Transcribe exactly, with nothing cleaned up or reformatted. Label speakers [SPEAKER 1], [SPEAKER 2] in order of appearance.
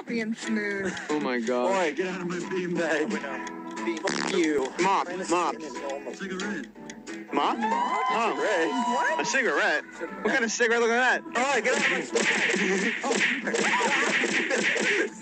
[SPEAKER 1] happy and smooth.
[SPEAKER 2] Oh my god.
[SPEAKER 3] Boy, get out of my beanbag. Fuck you.
[SPEAKER 2] Mop, mop.
[SPEAKER 3] Cigarette.
[SPEAKER 2] Mop? Oh,
[SPEAKER 1] What?
[SPEAKER 2] a cigarette? What kind of cigarette? Look at that.
[SPEAKER 3] Oh, get out of my